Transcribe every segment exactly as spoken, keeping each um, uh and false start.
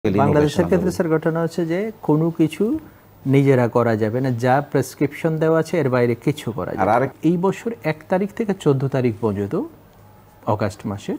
বাংলাদেশের ক্ষেত্রে স্যার ঘটনা হচ্ছে যে কোনো কিছু নিজেরা করা যাবে না, যা প্রেসক্রিপশন দেওয়া আছে এর বাইরে কিছু করা যাবে না। এই বছর এক তারিখ থেকে চোদ্দ তারিখ পর্যন্ত অগাস্ট মাসের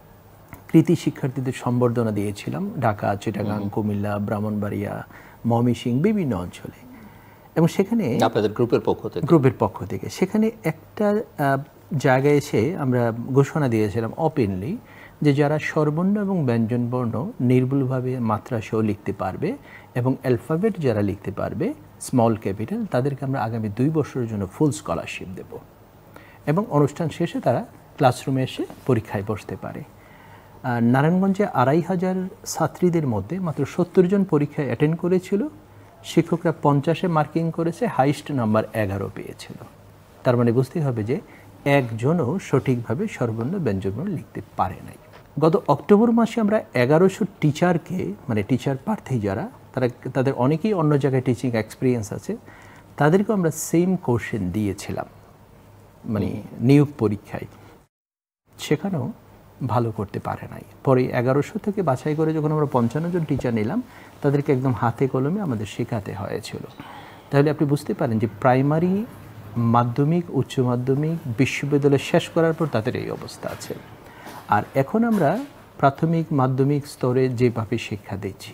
কৃতি শিক্ষার্থীদের সম্বর্ধনা দিয়েছিলাম ঢাকা, চিটাগাং, কুমিল্লা, ব্রাহ্মণবাড়িয়া, ময়মনসিংহ বিভিন্ন অঞ্চলে। এবং সেখানে আপনাদের গ্রুপের পক্ষ থেকে গ্রুপের পক্ষ থেকে সেখানে একটা জায়গায় এসে আমরা ঘোষণা দিয়েছিলাম ওপেনলি যে যারা স্বরবর্ণ এবং ব্যঞ্জনবর্ণ নির্ভুলভাবে মাত্রা সহ লিখতে পারবে এবং অ্যালফাবেট যারা লিখতে পারবে স্মল ক্যাপিটাল, তাদেরকে আমরা আগামী দুই বছরের জন্য ফুল স্কলারশিপ দেব এবং অনুষ্ঠান শেষে তারা ক্লাসরুমে এসে পরীক্ষায় বসতে পারে। নারায়ণগঞ্জে আড়াই হাজার ছাত্রীদের মধ্যে মাত্র সত্তর জন পরীক্ষায় অ্যাটেন্ড করেছিল, শিক্ষকরা পঞ্চাশে মার্কিং করেছে, হাইস্ট নাম্বার এগারো পেয়েছিল। তার মানে বুঝতে হবে যে একজনও সঠিকভাবে স্বরবর্ণ ব্যঞ্জনবর্ণ লিখতে পারে নাই। গত অক্টোবর মাসে আমরা এগারোশো টিচারকে, মানে টিচার প্রার্থী যারা, তারা তাদের অনেকেই অন্য জায়গায় টিচিং এক্সপিরিয়েন্স আছে, তাদেরকেও আমরা সেম কোশ্চেন দিয়েছিলাম মানে নিয়োগ পরীক্ষায়, সেখানেও ভালো করতে পারে নাই। পরে এগারোশো থেকে বাছাই করে যখন আমরা পঞ্চান্ন জন টিচার নিলাম, তাদেরকে একদম হাতে কলমে আমাদের শেখাতে হয়েছিল। তাহলে আপনি বুঝতে পারেন যে প্রাইমারি, মাধ্যমিক, উচ্চ মাধ্যমিক, বিশ্ববিদ্যালয় শেষ করার পর তাদের এই অবস্থা আছে। আর এখন আমরা প্রাথমিক মাধ্যমিক স্তরে যেভাবে শিক্ষা দিচ্ছি,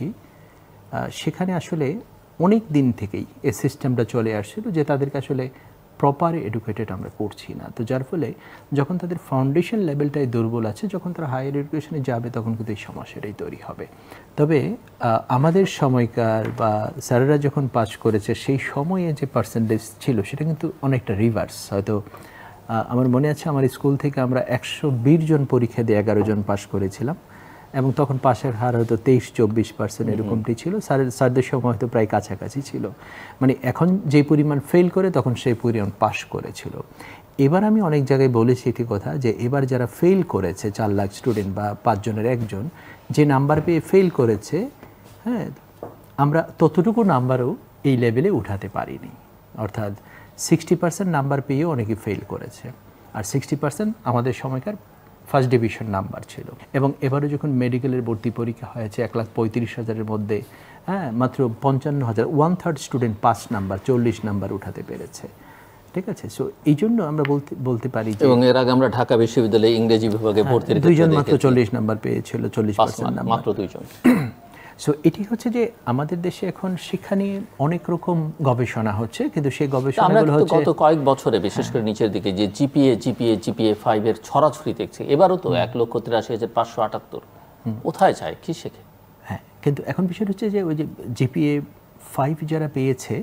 সেখানে আসলে অনেক দিন থেকেই এই সিস্টেমটা চলে আসছিল যে তাদেরকে আসলে প্রপার এডুকেটেড আমরা করছি না। তো যার ফলে যখন তাদের ফাউন্ডেশন লেভেলটাই দুর্বল আছে, যখন তারা হায়ার এডুকেশনে যাবে তখন কিন্তু এই সমস্যাটাই তৈরি হবে। তবে আমাদের সময়কার বা স্যারেরা যখন পাস করেছে সেই সময়ে যে পার্সেন্টেজ ছিল সেটা কিন্তু অনেকটা রিভার্স। হয়তো আমার মনে আছে আমার স্কুল থেকে আমরা একশো বিশ জন পরীক্ষা দিয়ে এগারো জন পাস করেছিলাম এবং তখন পাশের হার হয়তো তেইশ চব্বিশ পার্সেন্ট এরকমটি ছিল। স্যারের স্যারদের সময় হয়তো প্রায় কাছাকাছি ছিল। মানে এখন যে পরিমাণ ফেল করে তখন সেই পরিমাণ পাস করেছিল। এবার আমি অনেক জায়গায় বলেছি এটি কথা যে এবার যারা ফেল করেছে, চার লাখ স্টুডেন্ট বা পাঁচজনের একজন যে নাম্বার পেয়ে ফেল করেছে, হ্যাঁ, আমরা ততটুকু নাম্বারও এই লেভেলে উঠাতে পারিনি। অর্থাৎ সিক্সটি পার্সেন্ট নাম্বার পেয়েও অনেকে ফেল করেছে, আর সিক্সটি পার্সেন্ট আমাদের সময়কার ফার্স্ট ডিভিশন নাম্বার ছিল। এবং এবারে যখন মেডিকেলের ভর্তি পরীক্ষা হয়েছে এক লাখ পঁয়ত্রিশ হাজারের মধ্যে, হ্যাঁ, মাত্র পঞ্চান্ন হাজার, ওয়ান থার্ড স্টুডেন্ট পাঁচ নাম্বার, চল্লিশ নাম্বার উঠাতে পেরেছে। ঠিক আছে, সো এই জন্য আমরা বলতে বলতে পারি যে এবং এর আগে আমরা ঢাকা বিশ্ববিদ্যালয়ে ইংরেজি বিভাগে ভর্তি দুইজন মাত্র চল্লিশ নাম্বার পেয়েছিল, চল্লিশ পার্সেন্ট নাম্বার মাত্র দুইজন। সো এটি হচ্ছে যে আমাদের দেশে এখন শিক্ষা নিয়ে অনেক রকম গবেষণা হচ্ছে, কিন্তু সেই গবেষণাগুলো হচ্ছে গত কয়েক বছরে বিশেষ করে নিচের দিকে যে জিপিএ জিপিএ জিপিএ ফাইভ এর ছড়াছড়ি দেখছি। এবারও তো এক লক্ষ তিরাশি হাজার পাঁচশো আটাত্তর কোথায় যায়, কি শেখে? হ্যাঁ, কিন্তু এখন বিষয় হচ্ছে যে ওই যে জিপিএ ফাইভ যারা পেয়েছে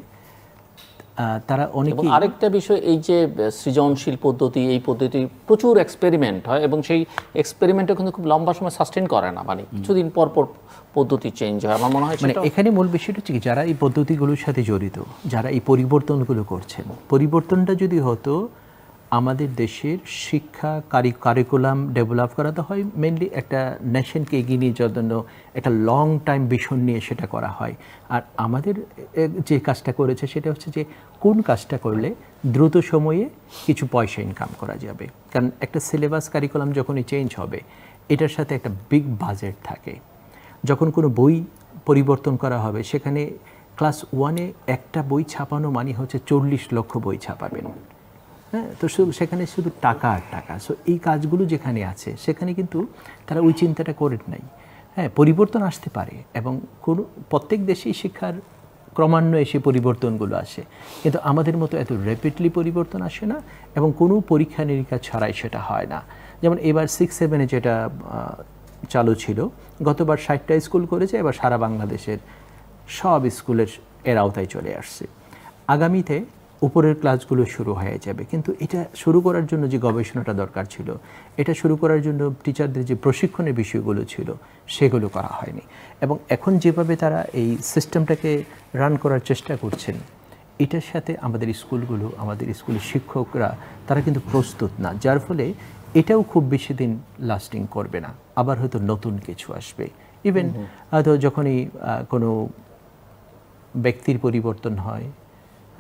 তারা অনেক। আরেকটা বিষয়, এই যে সৃজনশীল পদ্ধতি, এই পদ্ধতি প্রচুর এক্সপেরিমেন্ট হয় এবং সেই এক্সপেরিমেন্টটা কিন্তু খুব লম্বা সময় সাস্টেন করে না, মানে কিছুদিন পর পর পদ্ধতি চেঞ্জ হয়। আমার মনে হয় মানে এখানে মূল বিষয়টা হচ্ছে কি, যারা এই পদ্ধতিগুলোর সাথে জড়িত, যারা এই পরিবর্তনগুলো করছেন, পরিবর্তনটা যদি হতো আমাদের দেশের শিক্ষা কারিকুলাম ডেভেলপ করাতে হয়, মেনলি একটা নেশনকে এগিয়ে নিয়ে যাওয়ার জন্য একটা লং টাইম ভিশন নিয়ে সেটা করা হয়। আর আমাদের যে কাজটা করেছে সেটা হচ্ছে যে কোন কাজটা করলে দ্রুত সময়ে কিছু পয়সা ইনকাম করা যাবে। কারণ একটা সিলেবাস কারিকুলাম যখনই চেঞ্জ হবে, এটার সাথে একটা বিগ বাজেট থাকে। যখন কোনো বই পরিবর্তন করা হবে, সেখানে ক্লাস ওয়ানে একটা বই ছাপানো মানে হচ্ছে চল্লিশ লক্ষ বই ছাপাবেন। হ্যাঁ, তো সেখানে শুধু টাকা আর টাকা। সো এই কাজগুলো যেখানে আছে সেখানে কিন্তু তারা ওই চিন্তাটা করে নাই। হ্যাঁ, পরিবর্তন আসতে পারে এবং কোনো প্রত্যেক দেশেই শিক্ষার ক্রমান্বয়ে সে পরিবর্তনগুলো আসে, কিন্তু আমাদের মতো এত র্যাপিডলি পরিবর্তন আসে না এবং কোনো পরীক্ষা নিরীক্ষা ছাড়াই সেটা হয় না। যেমন এবার সিক্স সেভেনে যেটা চালু ছিল, গতবার ষাটটা স্কুল করেছে, এবার সারা বাংলাদেশের সব স্কুলের এর আওতায় চলে আসছে। আগামীতে উপরের ক্লাসগুলো শুরু হয়ে যাবে, কিন্তু এটা শুরু করার জন্য যে গবেষণাটা দরকার ছিল, এটা শুরু করার জন্য টিচারদের যে প্রশিক্ষণের বিষয়গুলো ছিল সেগুলো করা হয়নি। এবং এখন যেভাবে তারা এই সিস্টেমটাকে রান করার চেষ্টা করছেন, এটার সাথে আমাদের স্কুলগুলো, আমাদের স্কুলের শিক্ষকরা তারা কিন্তু প্রস্তুত না, যার ফলে এটাও খুব বেশি দিন লাস্টিং করবে না। আবার হয়তো নতুন কিছু আসবে। ইভেন হয়তো যখনই কোনো ব্যক্তির পরিবর্তন হয়, হ্যাঁ,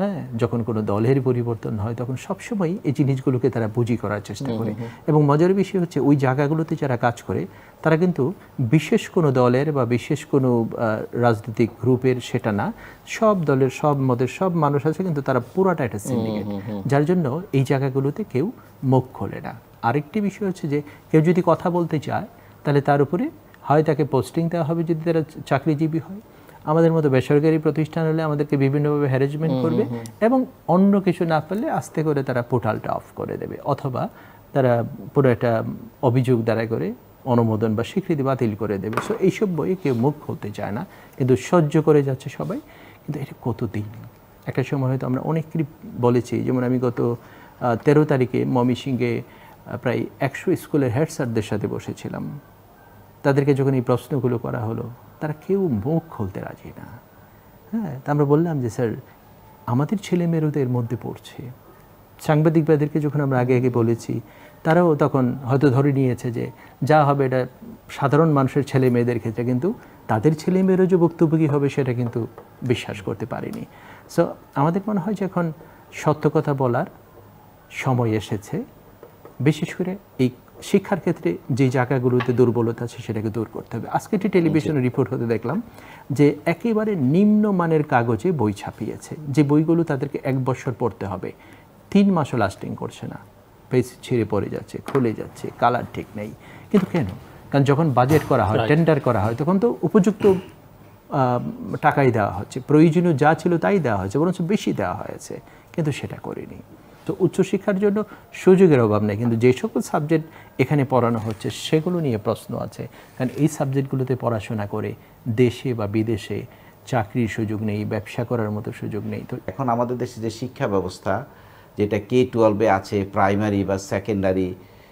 হ্যাঁ, যখন কোনো দলের পরিবর্তন হয় তখন সবসময় এই জিনিসগুলোকে তারা বুঝি করার চেষ্টা করে। এবং মজার বিষয় হচ্ছে ওই জায়গাগুলোতে যারা কাজ করে তারা কিন্তু বিশেষ কোনো দলের বা বিশেষ কোনো রাজনৈতিক গ্রুপের সেটা না, সব দলের সব মতের সব মানুষ আছে, কিন্তু তারা পুরাটা একটা সিন্ডিকেট, যার জন্য এই জায়গাগুলোতে কেউ মুখ খোলে না। আরেকটি বিষয় হচ্ছে যে কেউ যদি কথা বলতে চায় তাহলে তার উপরে হয় তাকে পোস্টিং দেওয়া হবে যদি তারা চাকরিজীবী হয়, আমাদের মতো বেসরকারি প্রতিষ্ঠান হলে আমাদেরকে বিভিন্নভাবে হ্যারাসমেন্ট করবে, এবং অন্য কিছু না পেলে আস্তে করে তারা পোর্টালটা অফ করে দেবে, অথবা তারা পুরো একটা অভিযোগ দাঁড়ায় করে অনুমোদন বা স্বীকৃতি বাতিল করে দেবে। সো এইসব বইয়ে কেউ মুখ খুলতে চায় না, কিন্তু সহ্য করে যাচ্ছে সবাই। কিন্তু এটা কতদিন, একটা সময় হয়তো আমরা অনেকেরই বলেছি, যেমন আমি গত তেরো তারিখে ময়মনসিংহে প্রায় একশো স্কুলের হেড স্যারদের সাথে বসেছিলাম। তাদেরকে যখন এই প্রশ্নগুলো করা হলো তারা কেউ মুখ খুলতে রাজি না। হ্যাঁ, তা আমরা বললাম যে স্যার আমাদের ছেলে মেয়েরও তো এর মধ্যে পড়ছে। সাংবাদিকদেরকে যখন আমরা আগে আগে বলেছি তারাও তখন হয়তো ধরে নিয়েছে যে যা হবে এটা সাধারণ মানুষের ছেলে মেয়েদের ক্ষেত্রে, কিন্তু তাদের ছেলে মেয়েরও যে বক্তব্য কী হবে সেটা কিন্তু বিশ্বাস করতে পারিনি। সো আমাদের মনে হয় যে এখন সত্য কথা বলার সময় এসেছে, বিশেষ করে এই শিক্ষার ক্ষেত্রে যে জায়গাগুলোতে দুর্বলতা আছে সেটাকে দূর করতে হবে। আজকে একটি টেলিভিশনে রিপোর্ট হতে দেখলাম যে একেবারে নিম্নমানের কাগজে বই ছাপিয়েছে, যে বইগুলো তাদেরকে এক বছর পড়তে হবে, তিন মাসও লাস্টিং করছে না, পেজ ছিঁড়ে পড়ে যাচ্ছে, খুলে যাচ্ছে, কালার ঠিক নেই। কিন্তু কেন? কারণ যখন বাজেট করা হয়, টেন্ডার করা হয়, তখন তো উপযুক্ত টাকাই দেওয়া হচ্ছে, প্রয়োজনীয় যা ছিল তাই দেওয়া হয়েছে, বরঞ্চ বেশি দেওয়া হয়েছে, কিন্তু সেটা করেনি। তো উচ্চশিক্ষার জন্য সুযোগের অভাব নেই, কিন্তু যে সকল সাবজেক্ট এখানে পড়ানো হচ্ছে সেগুলো নিয়ে প্রশ্ন আছে। কারণ এই সাবজেক্টগুলোতে পড়াশোনা করে দেশে বা বিদেশে চাকরির সুযোগ নেই, ব্যবসা করার মতো সুযোগ নেই। তো এখন আমাদের দেশে যে শিক্ষা ব্যবস্থা, যেটা কে টুয়েলভে আছে, প্রাইমারি বা সেকেন্ডারি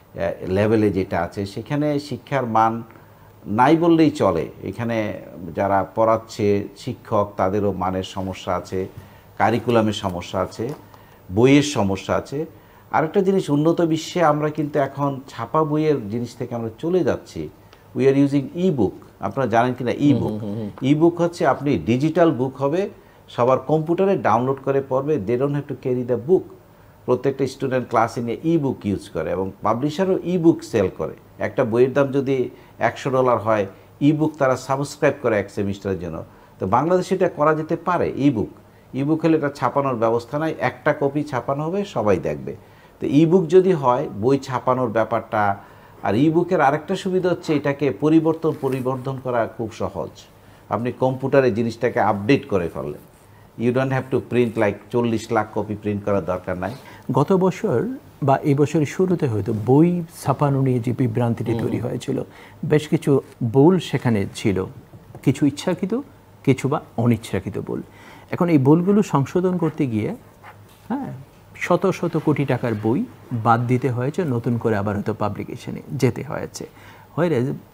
লেভেলে যেটা আছে, সেখানে শিক্ষার মান নাই বললেই চলে। এখানে যারা পড়াচ্ছে শিক্ষক, তাদেরও মানের সমস্যা আছে, কারিকুলামের সমস্যা আছে, বইয়ের সমস্যা আছে। আরেকটা জিনিস, উন্নত বিশ্বে আমরা কিন্তু এখন ছাপা বইয়ের জিনিস থেকে আমরা চলে যাচ্ছি। We are using e book. আপনারা জানেন কিনা ই বুক? ই বুক হচ্ছে আপনি ডিজিটাল বুক হবে, সবার কম্পিউটারে ডাউনলোড করে পড়বে, they don't have to carry the book. প্রত্যেকটা স্টুডেন্ট ক্লাসে নিয়ে ই বুক ইউজ করে, এবং পাবলিশারও ই বুক সেল করে। একটা বইয়ের দাম যদি একশো ডলার হয়, ই বুক তারা সাবস্ক্রাইব করে এক সেমিস্টারের জন্য। তো বাংলাদেশে এটা করা যেতে পারে। ই বুক ই বুক হলে এটা ছাপানোর ব্যবস্থা নাই, একটা কপি ছাপানো হবে, সবাই দেখবে। তো ই বুক যদি হয়, বই ছাপানোর ব্যাপারটা, আর ই বুকের আরেকটা সুবিধা হচ্ছে এটাকে পরিবর্তন পরিবর্ধন করা খুব সহজ। আপনি কম্পিউটারে জিনিসটাকে আপডেট করে ফেললেন, you don't have to print like চল্লিশ লাখ কপি প্রিন্ট করার দরকার নাই। গত বছর বা এই বছরের শুরুতে হয়তো বই ছাপানো নিয়ে যে বিভ্রান্তিটি তৈরি হয়েছিল, বেশ কিছু ভুল সেখানে ছিল, কিছু ইচ্ছাকৃত, কিছু বা অনিচ্ছাকৃত ভুল। এখন এই ভুলগুলো সংশোধন করতে গিয়ে হ্যাঁ শত শত কোটি টাকার বই বাদ দিতে হয়েছে, নতুন করে আবার হয়তো পাবলিকেশনে যেতে হয়েছে। হয়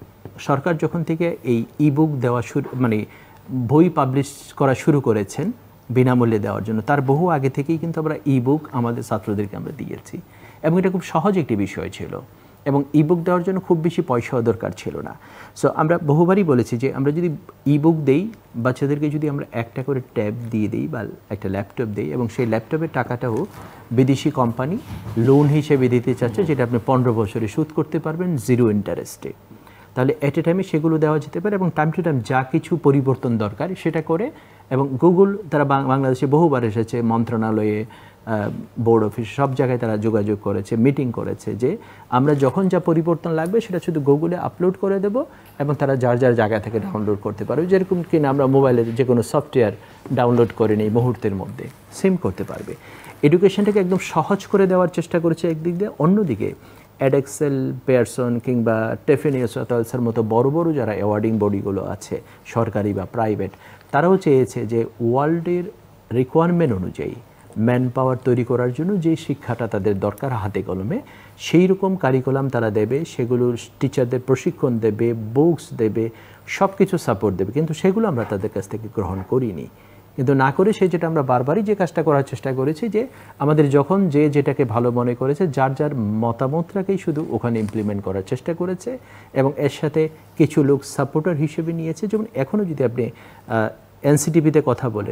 সরকার যখন থেকে এই ই বুক দেওয়া শুরু, মানে বই পাবলিশ করা শুরু করেছেন বিনামূল্যে দেওয়ার জন্য, তার বহু আগে থেকেই কিন্তু আমরা ই বুক আমাদের ছাত্রদেরকে আমরা দিয়েছি, এবং এটা খুব সহজ একটি বিষয় ছিল, এবং ই বুক দেওয়ার জন্য খুব বেশি পয়সাও দরকার ছিল না। সো আমরা বহুবারই বলেছি যে আমরা যদি ই বুক দেই, বাচ্চাদেরকে যদি আমরা একটা করে ট্যাব দিয়ে দিই বা একটা ল্যাপটপ দিই, এবং সেই ল্যাপটপের টাকাটাও বিদেশি কোম্পানি লোন হিসেবে দিতে চাচ্ছে, যেটা আপনি পনেরো বছরে শোধ করতে পারবেন জিরো ইন্টারেস্টে, তাহলে এট এ টাইমে সেগুলো দেওয়া যেতে পারে, এবং টাইম টু টাইম যা কিছু পরিবর্তন দরকার সেটা করে। এবং গুগল তারা বাংলাদেশে বহুবার এসেছে, মন্ত্রণালয়ে, বোর্ড অফিস, সব জায়গায় তারা যোগাযোগ করেছে, মিটিং করেছে, যে আমরা যখন যা পরিবর্তন লাগবে সেটা শুধু গুগলে আপলোড করে দেব, এবং তারা যার যার জায়গা থেকে ডাউনলোড করতে পারবে। যেরকম কিনা আমরা মোবাইলে যে কোনো সফটওয়্যার ডাউনলোড করে নিই মুহূর্তের মধ্যে, সেম করতে পারবে। এডুকেশনটাকে একদম সহজ করে দেওয়ার চেষ্টা করেছে একদিক দিয়ে, অন্যদিকে অ্যাডেক্সেল, পেয়ারসন কিংবা টেফিনিয়াসের মতো বড় বড় যারা অ্যাওয়ার্ডিং বডিগুলো আছে, সরকারি বা প্রাইভেট, তারাও চেয়েছে যে ওয়ার্ল্ডের রিকোয়ারমেন্ট অনুযায়ী ম্যান পাওয়ার তৈরি করার জন্য যে শিক্ষাটা তাদের দরকার হাতে কলমে, সেই রকম কারিকুলাম তারা দেবে, সেগুলোর টিচারদের প্রশিক্ষণ দেবে, বুকস দেবে, সব কিছু সাপোর্ট দেবে, কিন্তু সেগুলো আমরা তাদের কাছ থেকে গ্রহণ করিনি। কিন্তু না করে সে যেটা আমরা বারবারই যে কাজটা করার চেষ্টা করেছি, যে আমাদের যখন যে যেটাকে ভালো মনে করেছে যার যার মতামতটাকেই শুধু ওখানে ইমপ্লিমেন্ট করার চেষ্টা করেছে, এবং এর সাথে কিছু লোক সাপোর্টার হিসেবে নিয়েছে। যেমন এখনও যদি আপনি এনসিটিভিতে কথা বলেন,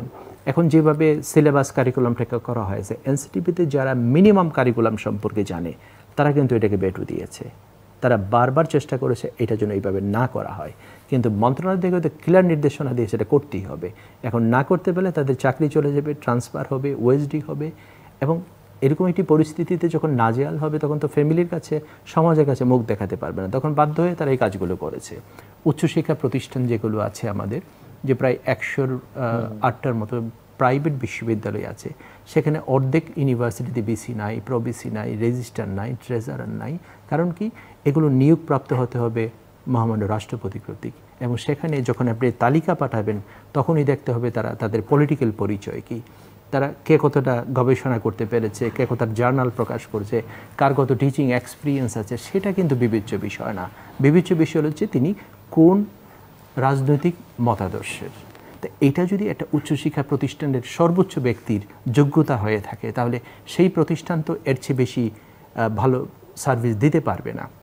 এখন যেভাবে সিলেবাস কারিকুলামটা করা হয়েছে, এনসিটিভিতে যারা মিনিমাম কারিকুলাম সম্পর্কে জানে তারা কিন্তু এটাকে বেটু দিয়েছে। তারা বারবার চেষ্টা করেছে এটা যেন এইভাবে না করা হয়, কিন্তু মন্ত্রণালয় থেকে তো ক্লিয়ার নির্দেশনা দিয়ে সেটা করতেই হবে। এখন না করতে পেলে তাদের চাকরি চলে যাবে, ট্রান্সফার হবে, ওএসডি হবে, এবং এরকম একটি পরিস্থিতিতে যখন নাজেহাল হবে তখন তো ফ্যামিলির কাছে, সমাজের কাছে মুখ দেখাতে পারবে না, তখন বাধ্য হয়ে তারা এই কাজগুলো করেছে। উচ্চশিক্ষা প্রতিষ্ঠান যেগুলো আছে আমাদের, যে প্রায় একশোর আটটার মতো প্রাইভেট বিশ্ববিদ্যালয় আছে, সেখানে অর্ধেক ইউনিভার্সিটিতে বিসি নাই, প্রবিসি নাই, রেজিস্ট্রার নাই, ট্রেজারার নাই। কারণ কি, এগুলো নিয়োগপ্রাপ্ত হতে হবে মহামান্য রাষ্ট্রপতি কর্তৃক, এবং সেখানে যখন আপনি তালিকা পাঠাবেন তখনই দেখতে হবে তারা তাদের পলিটিক্যাল পরিচয় কি, তারা কে কতটা গবেষণা করতে পেরেছে, কে কতটা জার্নাল প্রকাশ করছে, কার কত টিচিং এক্সপিরিয়েন্স আছে, সেটা কিন্তু বিবেচ্য বিষয় না। বিবেচ্য বিষয় হচ্ছে তিনি কোন রাজনৈতিক মতাদর্শের। তো এটা যদি একটা উচ্চশিক্ষা প্রতিষ্ঠানের সর্বোচ্চ ব্যক্তির যোগ্যতা হয়ে থাকে, তাহলে সেই প্রতিষ্ঠান তো এর চেয়ে বেশি ভালো সার্ভিস দিতে পারবে না।